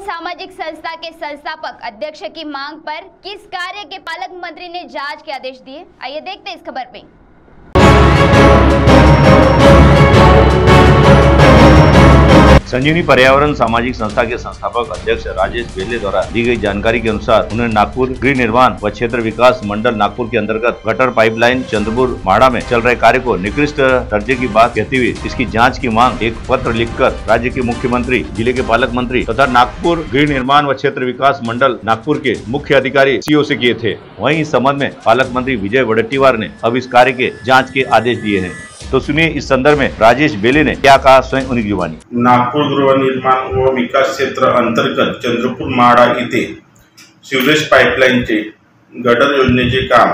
सामाजिक संस्था के संस्थापक अध्यक्ष की मांग पर किस कार्य के पालक मंत्री ने जांच के आदेश दिए, आइए देखते हैं इस खबर में। संजीवनी पर्यावरण सामाजिक संस्था के संस्थापक अध्यक्ष राजेश बेले द्वारा दी गई जानकारी के अनुसार उन्हें नागपुर गृह निर्माण व क्षेत्र विकास मंडल नागपुर के अंतर्गत गटर पाइपलाइन चंद्रपुर माड़ा में चल रहे कार्य को निकृष्ट दर्जे की बात कहते हुए इसकी जांच की मांग एक पत्र लिखकर राज्य के मुख्यमंत्री, जिले के पालक मंत्री तथा नागपुर गृह निर्माण व क्षेत्र विकास मंडल नागपुर के मुख्य अधिकारी सीओ से किए थे। वहीं इस संबंध में पालक मंत्री विजय वडेट्टीवार ने अब इस कार्य के जाँच के आदेश दिए हैं। तो सुनिए इस संदर्भ में राजेश बेले ने क्या कहा स्वयं उन्हीं की जुबानी। नागपूर गृह निर्माण व विकास क्षेत्र अंतर्गत चंद्रपूर माड़ा इथे सीवरेज पाईपलाईनचे गटर योजनेचे काम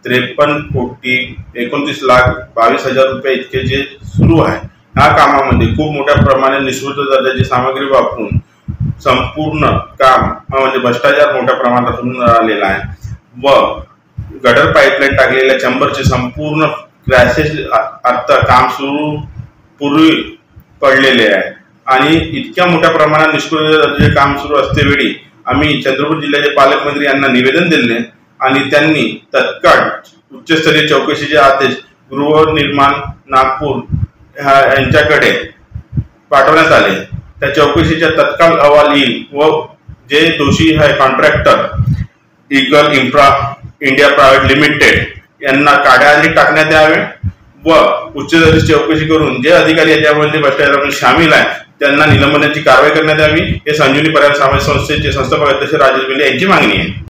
53,29,22,000 रुपये इतके जे सुरू आहे, या कामामध्ये खूप मोठ्या प्रमाणात निष्कृत दर्जाची सामग्री वापरून संपूर्ण काम म्हणजे भ्रष्टाचार मोठ्या प्रमाणात होऊन राहिलेला आहे व गटर पाईपलाईन टाकलेल्या चंबरचे संपूर्ण क्रॅशेस आता काम सुरू पूर्वी पडलेले आहे आणि इतक्या मोठ्या प्रमाणात निष्कृत दर्जाचे काम सुरू असतेवेळी आम्ही चंद्रपूर जिल्ह्याचे पालकमंत्री यांना निवेदन दिले आणि त्यांनी तत्काळ उच्चस्तरीय चौकशीचे आदेश गृहनिर्माण नागपूर यांच्याकडे पाठवण्यात आले। त्या चौकशीचा तत्काळ अहवाल येईल व जे दोषी आहे contractor Eagle Infra India private limited यांना काढ्याखाली टाकण्यात यावे व उच्च दर्जाची चौकशी करून जे अधिकारी याच्यामध्ये भ्रष्टाचारामध्ये सामील आहे त्यांना निलंबनाची कारवाई करण्यात यावी। हे संजीवनी पर्यावरण सामाजिक संस्थेचे संस्थापक अध्यक्ष राजेश बेले यांची मागणी आहे।